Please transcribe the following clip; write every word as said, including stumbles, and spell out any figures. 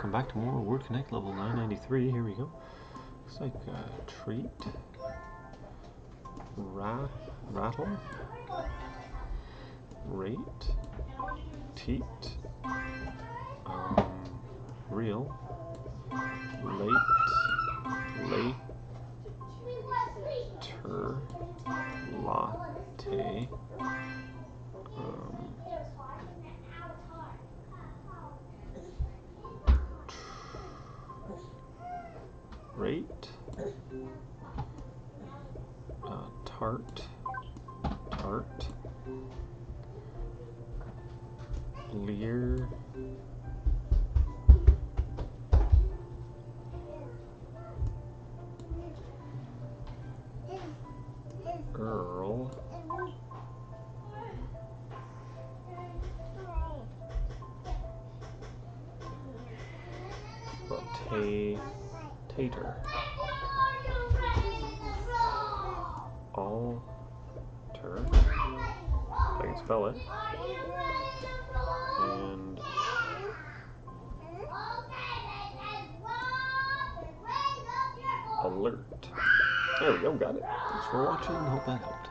welcome back to more Word Connect level nine ninety-three. Here we go. Looks like uh, treat, rat, rattle, rate, teat, um, real, late, late, ter, latte, um, rate, uh, tart, tart, leer, girl, latte, tater, alter, if I can spell it, and alert. There we go, got it. Thanks for watching, hope that helped.